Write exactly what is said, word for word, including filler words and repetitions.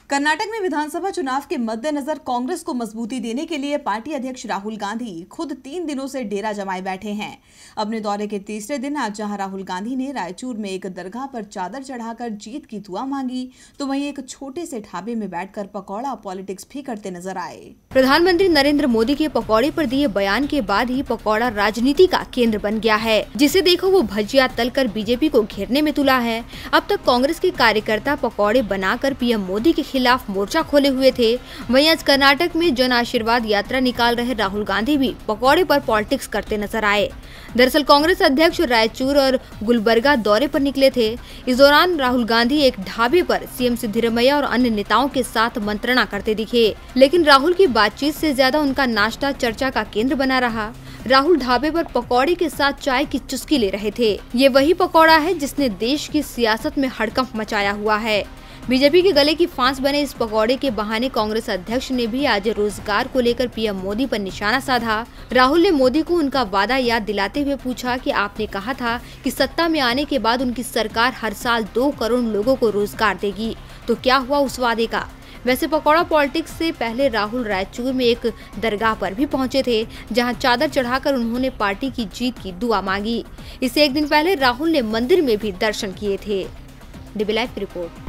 कर्नाटक में विधानसभा चुनाव के मद्देनजर कांग्रेस को मजबूती देने के लिए पार्टी अध्यक्ष राहुल गांधी खुद तीन दिनों से डेरा जमाए बैठे हैं। अपने दौरे के तीसरे दिन आज जहां राहुल गांधी ने रायचूर में एक दरगाह पर चादर चढ़ाकर जीत की दुआ मांगी, तो वहीं एक छोटे से ढाबे में बैठकर पकौड़ा पॉलिटिक्स भी करते नजर आए। प्रधानमंत्री नरेंद्र मोदी के पकौड़े पर दिए बयान के बाद ही पकौड़ा राजनीति का केंद्र बन गया है। जिसे देखो वो भजिया तलकर बीजेपी को घेरने में तुला है। अब तक कांग्रेस के कार्यकर्ता पकौड़े बनाकर पीएम मोदी के खिलाफ मोर्चा खोले हुए थे। वहीं आज कर्नाटक में जन आशीर्वाद यात्रा निकाल रहे राहुल गांधी भी पकौड़े पर पॉलिटिक्स करते नजर आए। दरअसल कांग्रेस अध्यक्ष रायचूर और गुलबर्गा दौरे पर निकले थे। इस दौरान राहुल गांधी एक ढाबे पर सीएम सिद्धरमैया और अन्य नेताओं के साथ मंत्रणा करते दिखे, लेकिन राहुल की बातचीत से ज्यादा उनका नाश्ता चर्चा का केंद्र बना रहा। राहुल ढाबे पर पकौड़े के साथ चाय की चुस्की ले रहे थे। ये वही पकौड़ा है जिसने देश की सियासत में हड़कंप मचाया हुआ है। बीजेपी के गले की फांस बने इस पकौड़े के बहाने कांग्रेस अध्यक्ष ने भी आज रोजगार को लेकर पीएम मोदी पर निशाना साधा। राहुल ने मोदी को उनका वादा याद दिलाते हुए पूछा कि आपने कहा था कि सत्ता में आने के बाद उनकी सरकार हर साल दो करोड़ लोगों को रोजगार देगी, तो क्या हुआ उस वादे का। वैसे पकौड़ा पॉलिटिक्स से पहले राहुल रायचूर में एक दरगाह पर भी पहुंचे थे, जहां चादर चढ़ाकर उन्होंने पार्टी की जीत की दुआ मांगी। इससे एक दिन पहले राहुल ने मंदिर में भी दर्शन किए थे। डीबी लाइव की रिपोर्ट।